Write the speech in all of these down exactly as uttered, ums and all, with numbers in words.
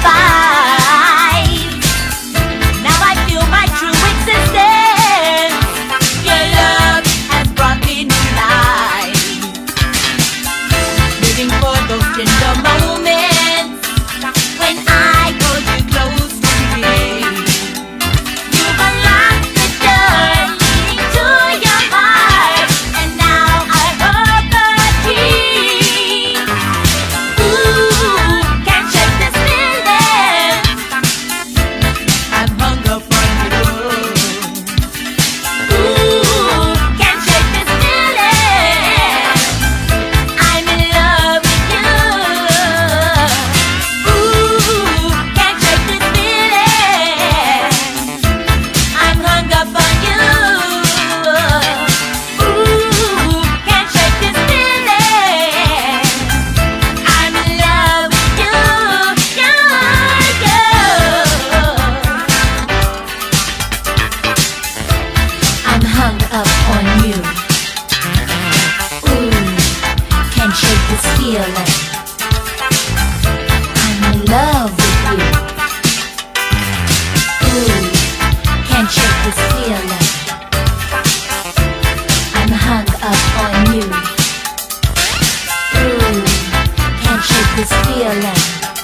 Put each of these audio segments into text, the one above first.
survive. Now I feel my true existence. Your love has brought me to life. Living for those tender moments when I hold you close to me. You've unlocked the door leading to your heart, and now I hold the key. Ooh, can't shake this feeling. I'm hung up on you. Ooh, can't shake this feeling. I'm in love with you. Ooh, can't shake this feeling. I'm hung up on you. Ooh, can't shake this feeling. I'm in love with you, you, you. I'm hung up on you. Ooh, can't shake this feeling. I'm in love with you. Ooh, can't shake this feeling. I'm hung up on you. Ooh, can't shake this feeling.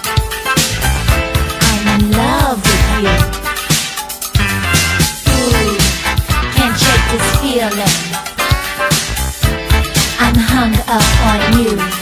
I'm in love with you. Ooh, can't shake this feeling. I'm hung up on you.